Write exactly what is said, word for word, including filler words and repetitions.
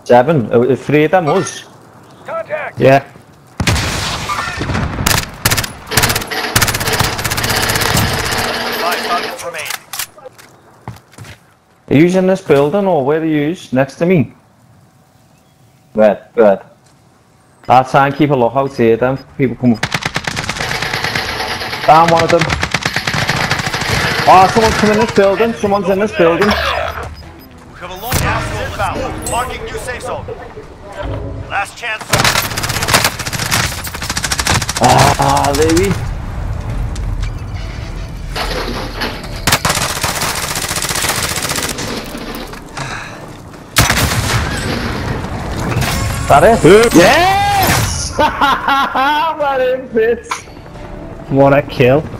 Seven. Uh, three of them was. Contact! Yeah. Five targets remain. Are you in this building or where are you? Next to me? Red, red. I'll try and keep a lookout here then. People come. Down one of them. Oh, someone's come in this building. Someone's in this building. We have a long gas inbound. Marking new safe zone. Last chance. Ah, baby. That it? Yes! That is it. What a kill.